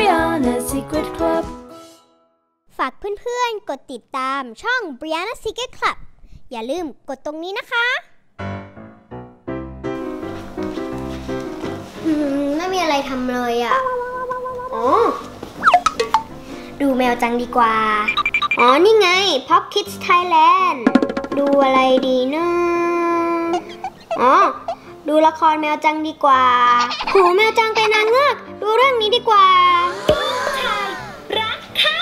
Brianna Secret Club ฝากเพื่อนๆกดติดตามช่อง Brianna Secret Club อย่าลืมกดตรงนี้นะคะไม่มีอะไรทำเลยอ่ะดูแมวจังดีกว่านี่ไง Pop Kids Thailand ดูอะไรดีนะดูละครแมวจังดีกว่าโหแมวจังเป็นนางเงือกดูเรื่องนี้ดีกว่าชายรักค่ะ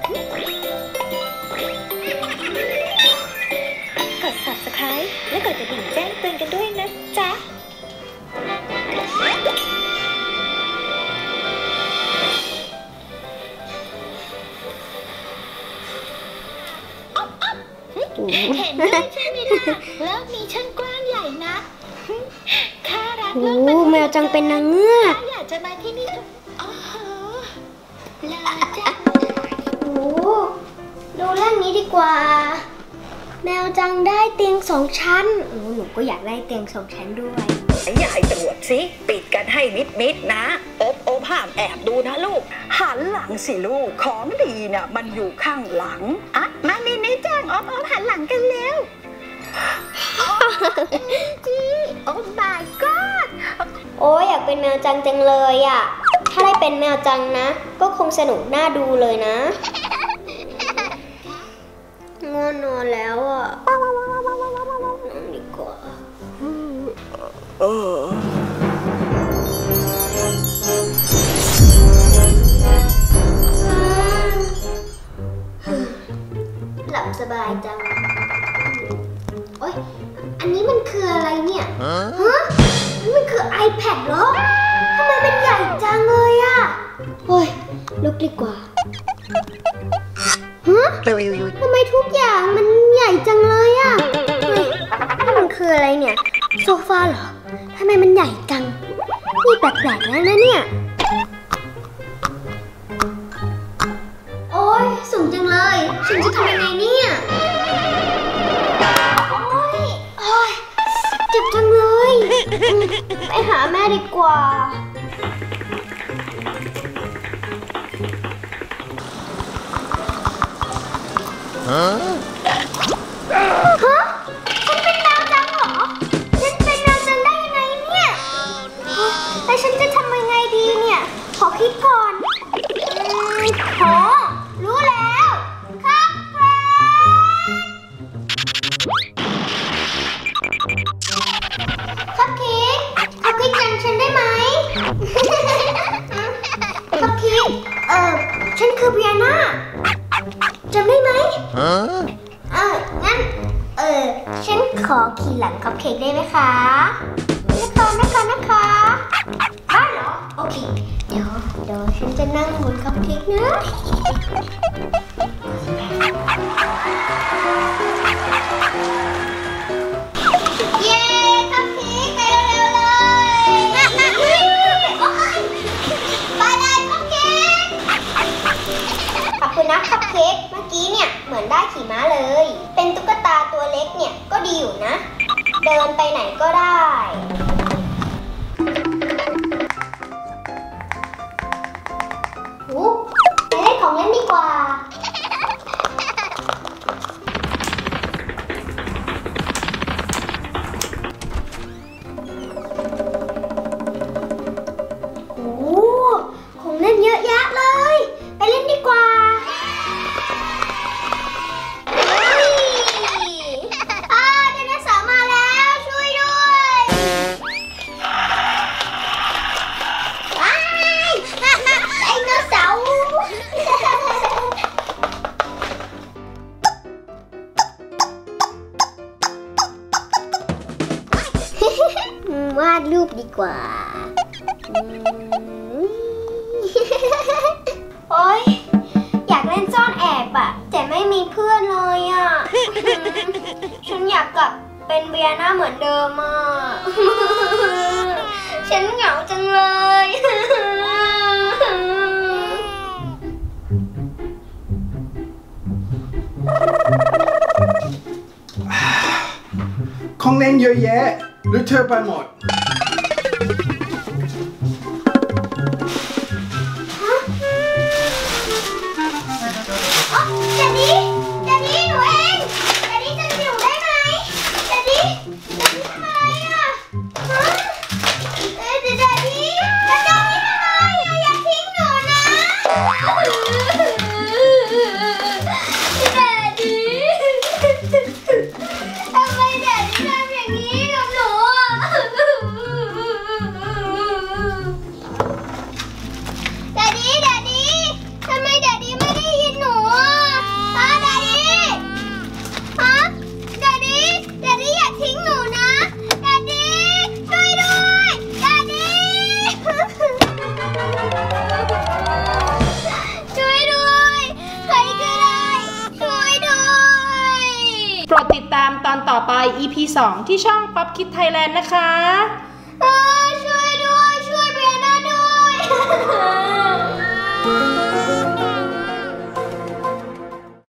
กด Subscribe และกดกระดิ่งแจ้งเตือนกันด้วยนะจ๊ะเห็นด้วยใช่ไหมล่ะโลกนี้ช่างกว้างใหญ่นะข้ารักโลกแมวจังเป็นนางเงือกอยากจะมาที่นี่อ๋อลาจังดูเรื่องนี้ดีกว่าแมวจังได้เตียง2 ชั้นหนูก็อยากได้เตียง2 ชั้นด้วยอย่าให้ตรวจสิปิดกันให้มิดนะโอบห้ามแอบดูนะลูกหันหลังสิลูกของดีน่ะมันอยู่ข้างหลังมานี่แจ้งโอบหันหลังกันเร็วจีโอ้ my god อยากเป็นแมวจังจังเลยอ่ะถ้าได้เป็นแมวจังนะก็คงสนุกน่าดูเลยนะง่วงนอนแล้วอ่ะนั่งดีกว่าหลับสบายจังอันนี้มันคืออะไรเนี่ยมันคือ iPad เหรอทำไมเป็นใหญ่จังเลยอ่ะลุกดีกว่าทำไมทุกอย่างมันใหญ่จังเลยอ่ะมันคืออะไรเนี่ยโซฟาเหรอทำไมมันใหญ่จังนี่แปลกๆแล้วนะเนี่ยสูงจังเลยฉันจะทำยังไงเนี่ยเจ็บจังเลยไปหาแม่ดีกว่าฉันเป็นแมวจังเหรอฉันเป็นแมวจังได้ยังไงเนี่ยแล้วฉันจะทำยังไงดีเนี่ยขอคิดก่อนรู้แล้วครับคัพเค้กจำฉันได้ไหมคัพเค้กฉันคือเบียน่าจำได้ไหมงั้นฉันขอขี่หลังคัพเค้กได้ไหมคะนะคะได้เหรอโอเคเดี๋ยวฉันจะนั่งบนคัพเค้กนะเย้คัพเค้กไปเร็วๆเลยไปเลยคัพเค้กขอบคุณนะคัพเค้กเมื่อกี้เนี่ยเหมือนได้ขี่ม้าเลยเป็นตุ๊กตาตัวเล็กเนี่ยก็ดีอยู่นะเดินไปไหนก็ได้ไปเล่นของเล่นดีกว่าของเล่นเยอะแยะเลยไปเล่นดีกว่าไดโนเสาร์มาแล้วช่วยด้วยไดโนเสาร์วาดรูปดีกว่าอยากเล่นซ่อนแอบอะแต่ไม่มีเพื่อนเลยอะฉันอยากกลับเป็นเบียน่าเหมือนเดิมอะฉันเหงาจังเลยของเล่นเยอะแยะหรือเธอไปหมดฮอไป EP 2 ที่ช่อง Pop Kids Thailand นะคะช่วยด้วยช่วยเบียร์น่าด้วย